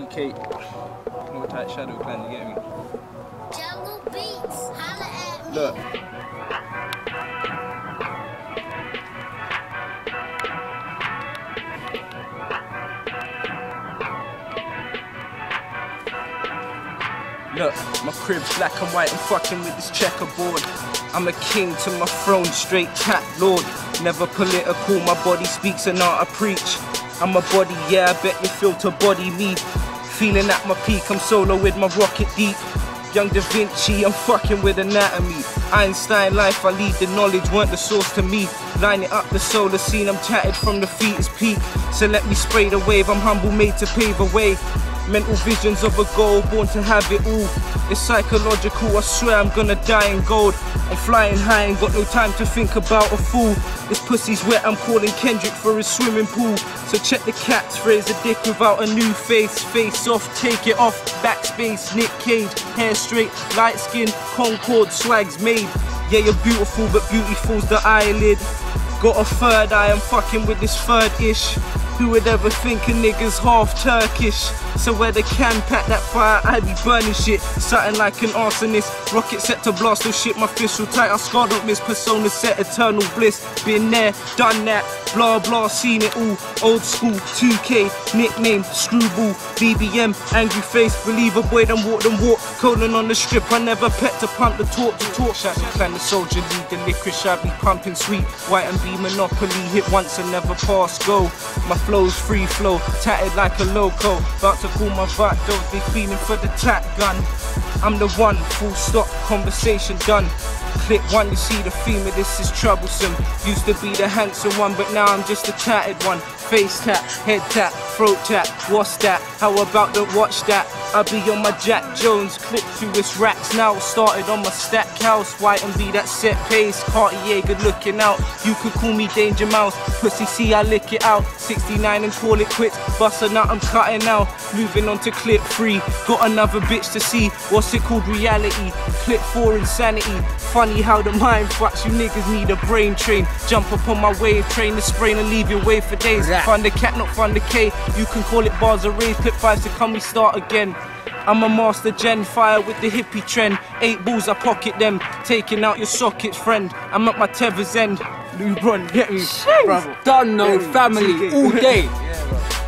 2K. More tight Shadow Clan, you get me? Jungle Beats, holla at me. Look. Look, my crib's black and white, I'm fucking with this checkerboard. I'm a king to my throne, straight cat lord. Never political, my body speaks and art I preach. I'm a body, yeah, I bet you feel to body me. Feeling at my peak, I'm solo with my rocket deep. Young Da Vinci, I'm fucking with anatomy. Einstein life, I lead the knowledge, weren't the source to me. Line it up the solar scene, I'm tatted from the fetus peak. So let me spray the wave, I'm humble made to pave a way. Mental visions of a goal, born to have it all. It's psychological, I swear I'm gonna die in gold. I'm flying high, ain't got no time to think about a fool. This pussy's wet, I'm calling Kendrick for his swimming pool. So check the cats, phrase a dick without a new face. Face off, take it off, backspace, Nick Cage. Hair straight, light skin, Concord, swag's made. Yeah, you're beautiful, but beautiful's the eyelid. Got a third eye, I'm fucking with this third-ish. Who would ever think a nigga's half Turkish? So where the can pack that fire, I be burning shit. Something like an arsonist. Rocket set to blast, oh shit, my fist so tight, I scarred up miss. Persona set, eternal bliss. Been there, done that, blah blah, seen it all. Old school, 2K, nickname, Screwball, BBM, angry face. Reliever boy, them walk. Colon on the strip, I never pet to pump the talk to talk. Shadow Clan, the soldier lead, the licorice, I be pumping sweet. White and B monopoly, hit once and never pass go. My flow's free flow, tatted like a loco. About to call my vatos, they feeling for the tat gun. I'm the one, full stop, conversation done. Click one, you see the theme of this is troublesome. Used to be the handsome one, but now I'm just a tatted one. Face tap, head tap, throat tap, what's that? How about the watch that? I be on my Jack Jones, clip through his racks now. Started on my stack house, white and be that set pace. Cartier, good looking out. You could call me Danger Mouse. Pussy, see I lick it out. 69 and call it quits. Bust a nut, I'm cutting out. Moving on to clip 3. Got another bitch to see. What's it called? Reality. Clip 4, insanity. Funny how the mind fucks. You niggas need a brain train. Jump up on my wave train, the sprain and leave your wave for days. Fund the cat, not fund the K. You can call it bars or raise. Clip 5 to come, we start again. I'm a master gen, fire with the hippie trend. 8 balls, I pocket them, taking out your sockets, friend. I'm at my tether's end. Lubron, get me, brother. Done, no family, all day. Yeah, bro.